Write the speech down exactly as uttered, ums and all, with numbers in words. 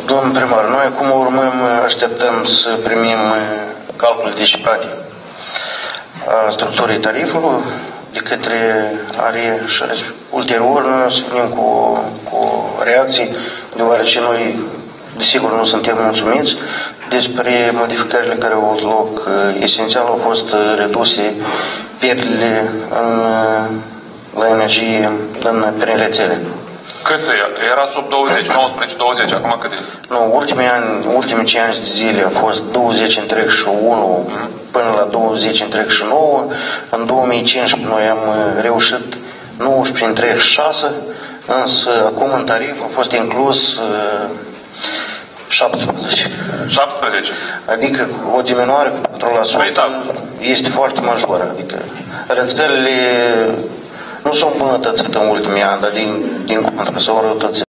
Domnul primar, noi acum urmăm, așteptăm să primim calculul disciprate a structurii tarifului de către A R I și ulterior noi o să venim cu, cu reacții, deoarece noi desigur nu suntem mulțumiți despre modificările care au avut loc. Esențial au fost reduse pierderile în, la energie în, prin rețele. Cât era sub douăzeci, nouăsprezece douăzeci, acum cât e? Nu, ultimii ani, ultimii cinci ani de zile a fost douăzeci întreg și unu mm. până la douăzeci întreg și nouă. În două mii cincisprezece noi am reușit nouăsprezece întreg și șase, însă acum în tarif a fost inclus uh, șaptesprezece. șaptesprezece? Adică o diminuare cu patru la sută este foarte majoră. Adică rețelele nu s-au îmbunătățit în ultimii ani, dar din, din contră s-au răutățit.